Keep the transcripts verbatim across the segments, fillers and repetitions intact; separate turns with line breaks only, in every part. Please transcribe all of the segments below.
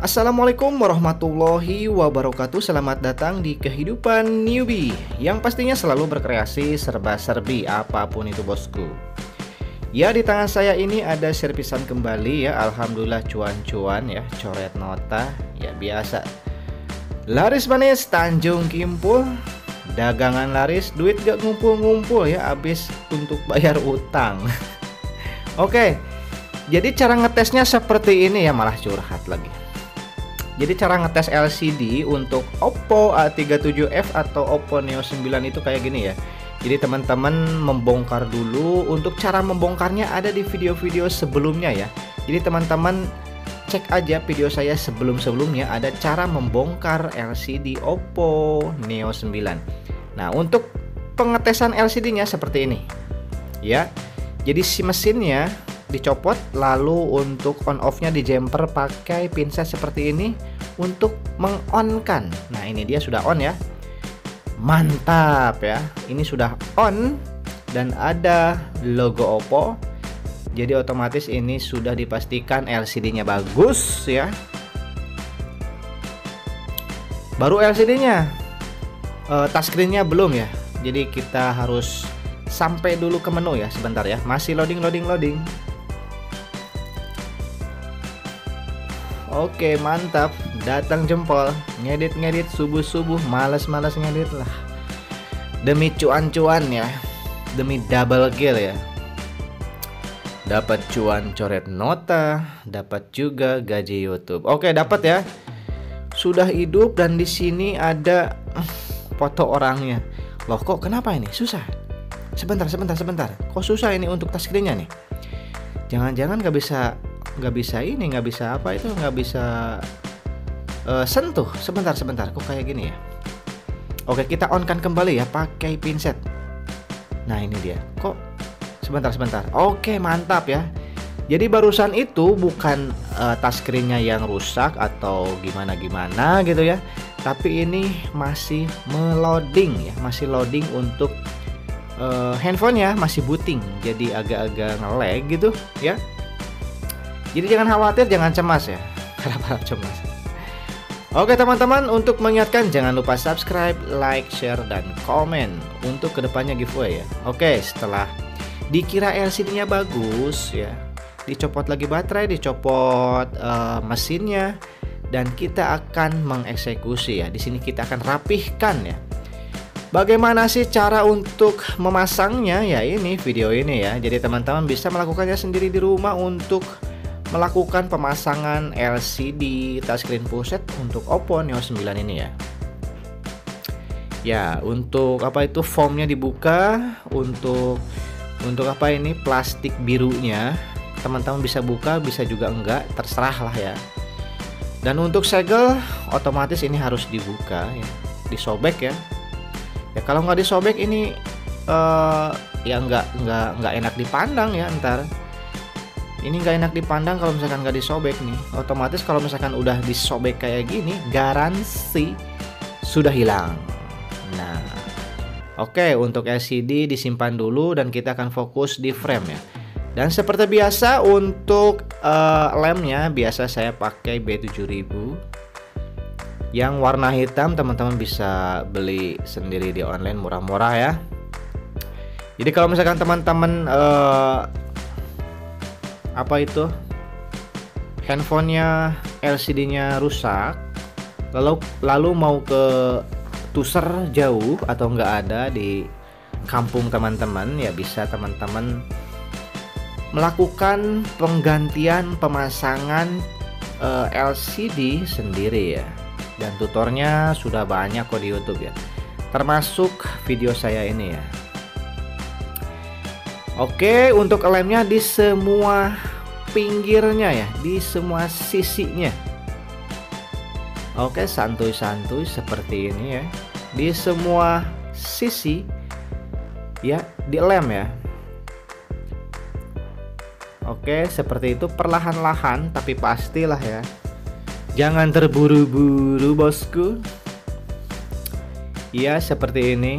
Assalamualaikum warahmatullahi wabarakatuh. Selamat datang di kehidupan newbie yang pastinya selalu berkreasi serba-serbi apapun itu bosku. Ya, di tangan saya ini ada servisan kembali ya. Alhamdulillah cuan-cuan ya, coret nota ya biasa. Laris manis Tanjung Kimpul, dagangan laris, duit gak ngumpul-ngumpul ya, habis untuk bayar utang. Oke, jadi cara ngetesnya seperti ini ya, malah curhat lagi. Jadi cara ngetes L C D untuk Oppo A tiga puluh tujuh F atau Oppo Neo sembilan itu kayak gini ya. Jadi teman-teman membongkar dulu. Untuk cara membongkarnya ada di video-video sebelumnya ya. Jadi teman-teman cek aja video saya sebelum-sebelumnya, ada cara membongkar L C D Oppo Neo sembilan. Nah, untuk pengetesan L C D-nya seperti ini. Ya. Jadi si mesinnya dicopot, lalu untuk on off-nya dijemper pakai pinset seperti ini untuk meng-on-kan. Nah, ini dia sudah on ya. Mantap ya. Ini sudah on dan ada logo Oppo. Jadi otomatis ini sudah dipastikan L C D-nya bagus ya. Baru L C D-nya. Uh, touchscreen-nya belum ya. Jadi kita harus sampai dulu ke menu ya, sebentar ya. Masih loading loading loading. Oke, mantap. Datang jempol. Ngedit-ngedit subuh-subuh, males-males ngedit lah. Demi cuan-cuan ya. Demi double kill ya. Dapat cuan coret nota, dapat juga gaji YouTube. Oke, dapat ya. Sudah hidup dan di sini ada foto orangnya. Loh, kok kenapa ini? Susah. Sebentar, sebentar, sebentar. Kok susah ini untuk touchscreen-nya nih? Jangan-jangan nggak bisa nggak bisa ini, nggak bisa apa itu, nggak bisa uh, sentuh. Sebentar sebentar, kok kayak gini ya. Oke, kita on kan kembali ya pakai pinset. Nah, ini dia. Kok sebentar sebentar. Oke, mantap ya. Jadi barusan itu bukan uh, touchscreen-nya yang rusak atau gimana gimana gitu ya, tapi ini masih meloading ya, masih loading untuk uh, handphonenya, masih booting, jadi agak-agak nge-lag gitu ya. Jadi jangan khawatir, jangan cemas ya. Harap-harap cemas. Oke teman-teman, untuk mengingatkan jangan lupa subscribe, like, share, dan komen untuk kedepannya giveaway ya. Oke, setelah dikira L C D-nya bagus ya, dicopot lagi baterai, dicopot uh, mesinnya, dan kita akan mengeksekusi ya. Di sini kita akan rapihkan ya. Bagaimana sih cara untuk memasangnya? Ya ini video ini ya. Jadi teman-teman bisa melakukannya sendiri di rumah untuk melakukan pemasangan L C D touchscreen full set untuk Oppo Neo sembilan ini ya. Ya, untuk apa itu foamnya dibuka, untuk untuk apa ini plastik birunya teman-teman bisa buka, bisa juga enggak, terserah lah ya. Dan untuk segel otomatis ini harus dibuka ya, disobek ya. Ya kalau nggak disobek ini uh, ya nggak nggak nggak enak dipandang ya ntar. Ini nggak enak dipandang kalau misalkan nggak disobek nih. Otomatis kalau misalkan udah disobek kayak gini, garansi sudah hilang. Nah, oke, untuk L C D disimpan dulu dan kita akan fokus di frame ya. Dan seperti biasa untuk uh, lemnya biasa saya pakai B tujuh ribu. Yang warna hitam teman-teman bisa beli sendiri di online, murah-murah ya. Jadi kalau misalkan teman-teman uh, apa itu handphonenya L C D-nya rusak, lalu lalu mau ke tuser jauh atau nggak ada di kampung teman-teman, ya bisa teman-teman melakukan penggantian pemasangan uh, L C D sendiri ya. Dan tutornya sudah banyak kok di YouTube ya, termasuk video saya ini ya. Oke, untuk lemnya di semua pinggirnya ya, di semua sisinya. Oke, santuy-santuy seperti ini ya, di semua sisi ya, di lem ya. Oke, seperti itu, perlahan-lahan tapi pastilah ya. Jangan terburu-buru bosku. Ya, seperti ini.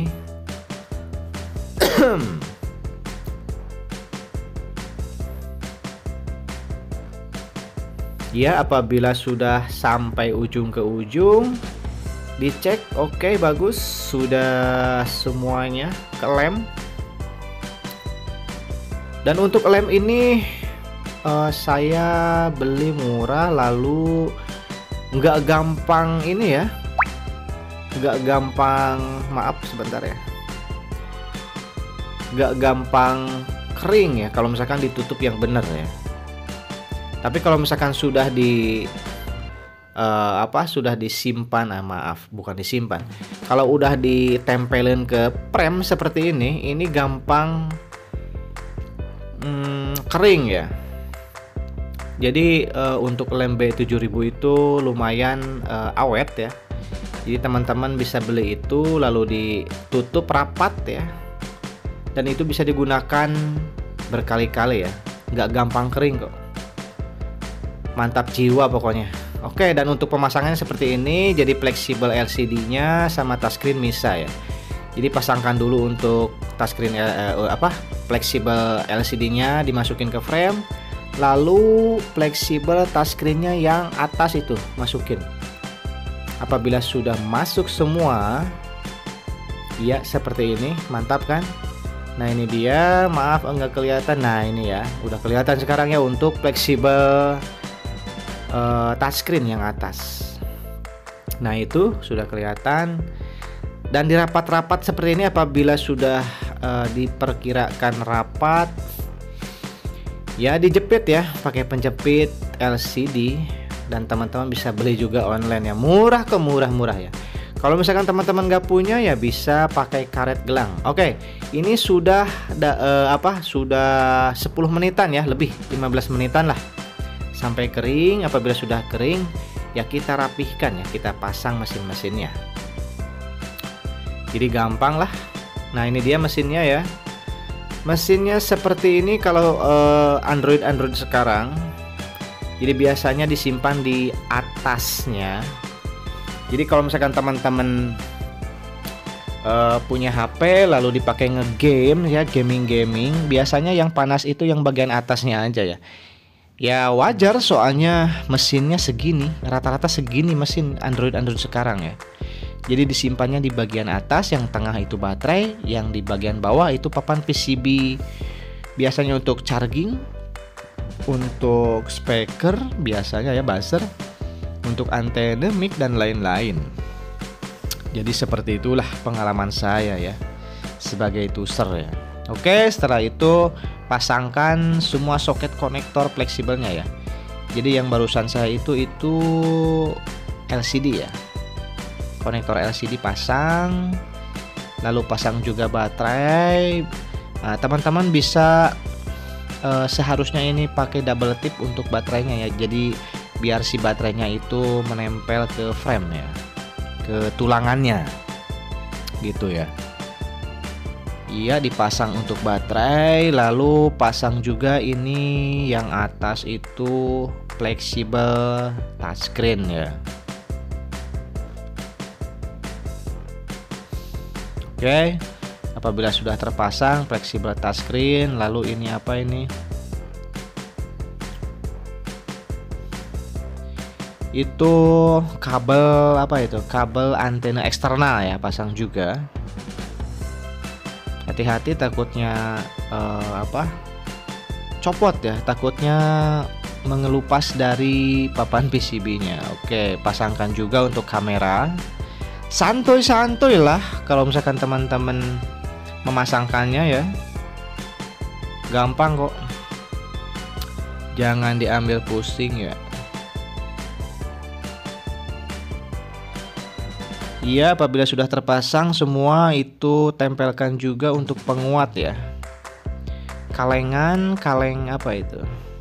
Ya, apabila sudah sampai ujung ke ujung, dicek, oke, bagus, sudah semuanya kelem. Dan untuk lem ini uh, saya beli murah, lalu nggak gampang ini ya, nggak gampang, maaf sebentar ya, nggak gampang kering ya kalau misalkan ditutup yang benar ya. Tapi kalau misalkan sudah di uh, apa sudah disimpan, ah, maaf bukan disimpan, kalau udah ditempelin ke prem seperti ini, ini gampang hmm, kering ya. Jadi uh, untuk lem B tujuh ribu itu lumayan uh, awet ya. Jadi teman-teman bisa beli itu lalu ditutup rapat ya, dan itu bisa digunakan berkali-kali ya, nggak gampang kering kok. Mantap jiwa pokoknya. Oke, dan untuk pemasangannya seperti ini. Jadi fleksibel L C D-nya sama touchscreen bisa ya. Jadi pasangkan dulu untuk touchscreen eh, apa? Fleksibel L C D-nya dimasukin ke frame. Lalu fleksibel touchscreen-nya yang atas itu masukin. Apabila sudah masuk semua, ya seperti ini, mantap kan? Nah ini dia, maaf enggak kelihatan. Nah ini ya, udah kelihatan sekarang ya untuk fleksibel Uh, touchscreen yang atas. Nah itu sudah kelihatan. Dan di rapat-rapat seperti ini, apabila sudah uh, diperkirakan rapat, ya dijepit ya pakai penjepit L C D. Dan teman-teman bisa beli juga online ya, murah ke murah-murah ya. Kalau misalkan teman-teman nggak punya ya bisa pakai karet gelang. Oke, ini sudah da, uh, apa sudah sepuluh menitan ya, lebih lima belas menitan lah sampai kering. Apabila sudah kering ya kita rapihkan ya, kita pasang mesin-mesinnya. Jadi gampang lah. Nah ini dia mesinnya ya. Mesinnya seperti ini kalau uh, Android Android sekarang. Jadi biasanya disimpan di atasnya. Jadi kalau misalkan teman-teman uh, punya H P lalu dipakai ngegame ya, gaming-gaming, biasanya yang panas itu yang bagian atasnya aja ya. Ya wajar, soalnya mesinnya segini, rata-rata segini mesin Android-Android sekarang ya. Jadi disimpannya di bagian atas, yang tengah itu baterai, yang di bagian bawah itu papan P C B. Biasanya untuk charging, untuk speaker biasanya ya buzzer, untuk antena, mic dan lain-lain. Jadi seperti itulah pengalaman saya ya sebagai user ya. Oke, setelah itu pasangkan semua soket konektor fleksibelnya ya. Jadi yang barusan saya itu itu L C D ya. Konektor L C D pasang, lalu pasang juga baterai. Nah, teman-teman bisa eh, seharusnya ini pakai double tip untuk baterainya ya. Jadi biar si baterainya itu menempel ke frame ya, ke tulangannya. Gitu ya. Iya, dipasang untuk baterai, lalu pasang juga ini yang atas itu fleksibel touchscreen ya. Oke, apabila sudah terpasang fleksibel touchscreen, lalu ini apa ini? Itu kabel apa itu? Kabel antena eksternal ya, pasang juga. Hati-hati takutnya eh, apa copot ya, takutnya mengelupas dari papan P C B-nya. Oke, pasangkan juga untuk kamera. Santuy-santuy lah kalau misalkan teman-teman memasangkannya ya, gampang kok, jangan diambil pusing ya. Iya, apabila sudah terpasang semua itu tempelkan juga untuk penguat ya. Kalengan, kaleng apa itu?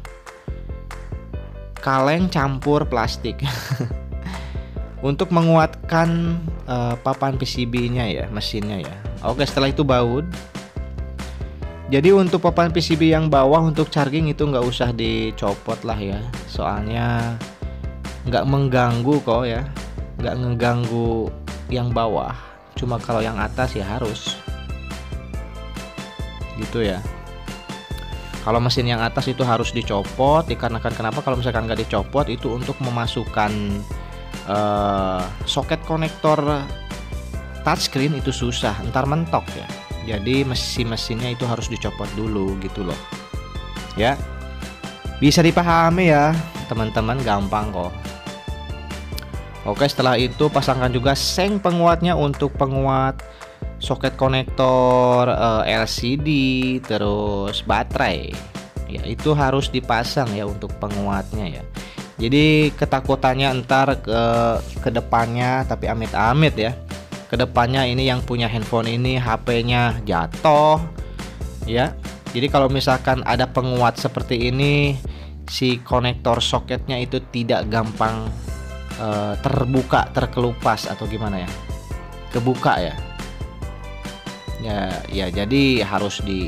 Kaleng campur plastik. Untuk menguatkan uh, papan P C B-nya ya, mesinnya ya. Oke, setelah itu baut. Jadi untuk papan P C B yang bawah untuk charging itu nggak usah dicopot lah ya. Soalnya nggak mengganggu kok ya, nggak ngeganggu yang bawah, cuma kalau yang atas ya harus gitu ya. Kalau mesin yang atas itu harus dicopot, dikarenakan kenapa? Kalau misalkan nggak dicopot itu untuk memasukkan uh, soket konektor touchscreen itu susah, ntar mentok ya. Jadi mesin-mesinnya itu harus dicopot dulu gitu loh. Ya, bisa dipahami ya teman-teman, gampang kok. Oke, setelah itu pasangkan juga seng penguatnya untuk penguat soket konektor uh, L C D terus baterai. Ya, itu harus dipasang ya untuk penguatnya ya. Jadi ketakutannya ntar ke kedepannya, tapi amit-amit ya, kedepannya ini yang punya handphone ini H P-nya jatuh ya. Jadi kalau misalkan ada penguat seperti ini, si konektor soketnya itu tidak gampang uh, terbuka, terkelupas atau gimana ya, kebuka ya. Ya, ya jadi harus di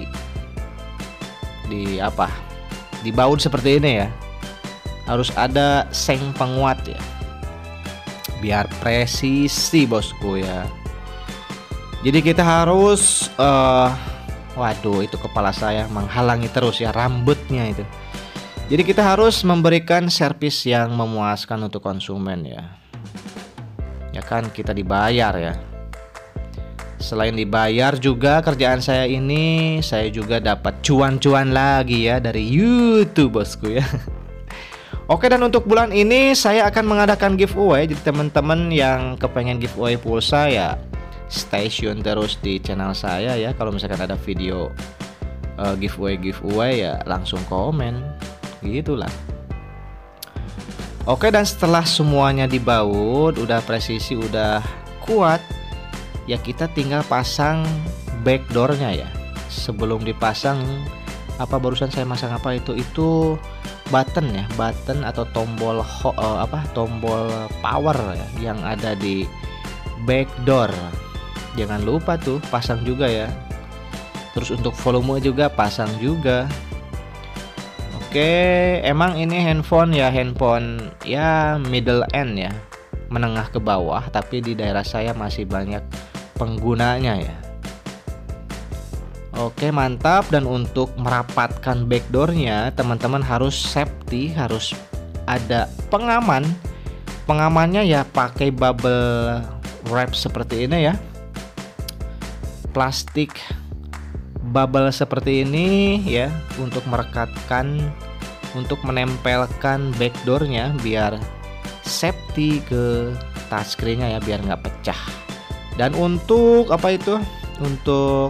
di apa? Dibaut seperti ini ya. Harus ada seng penguat ya. Biar presisi bosku ya. Jadi kita harus uh, waduh, itu kepala saya menghalangi terus ya, rambutnya itu. Jadi kita harus memberikan servis yang memuaskan untuk konsumen ya. Ya kan, kita dibayar ya. Selain dibayar juga kerjaan saya ini, saya juga dapat cuan-cuan lagi ya dari YouTube bosku ya. Oke, dan untuk bulan ini saya akan mengadakan giveaway. Jadi teman-teman yang kepengen giveaway pulsa ya, stay tune terus di channel saya ya. Kalau misalkan ada video uh, giveaway giveaway ya langsung komen gitulah. Oke, dan setelah semuanya dibaut, udah presisi, udah kuat ya, kita tinggal pasang backdoornya ya. Sebelum dipasang, apa barusan saya masang apa itu itu button ya, button atau tombol ho, uh, apa tombol power ya, yang ada di backdoor. Jangan lupa tuh pasang juga ya. Terus untuk volume juga pasang juga. Oke, emang ini handphone ya, handphone ya middle end ya, menengah ke bawah, tapi di daerah saya masih banyak penggunanya ya. Oke, mantap. Dan untuk merapatkan backdoornya, teman-teman harus safety, harus ada pengaman. Pengamannya ya pakai bubble wrap seperti ini ya, plastik bubble seperti ini ya, untuk merekatkan, untuk menempelkan backdoornya biar safety ke touchscreennya ya, biar nggak pecah. Dan untuk apa itu, untuk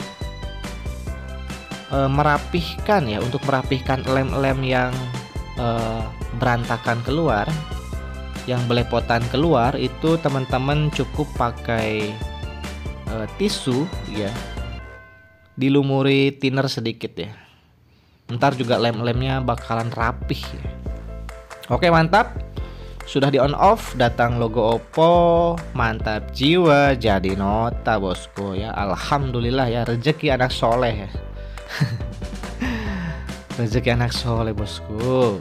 e, merapihkan ya, untuk merapihkan lem-lem yang e, berantakan keluar, yang belepotan keluar, itu teman-teman cukup pakai e, tisu ya, dilumuri thinner sedikit ya. Ntar juga lem-lemnya bakalan rapih ya. Oke, mantap. Sudah di on off, datang logo Oppo, mantap jiwa, jadi nota bosku ya. Alhamdulillah ya, rezeki anak soleh ya. Rezeki anak soleh bosku.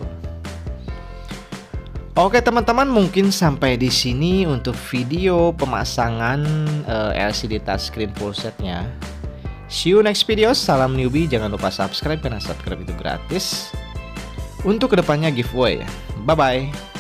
Oke teman-teman, mungkin sampai di sini untuk video pemasangan uh, L C D touchscreen full setnya. See you next video. Salam newbie, jangan lupa subscribe karena subscribe itu gratis. Untuk kedepannya giveaway. Bye bye.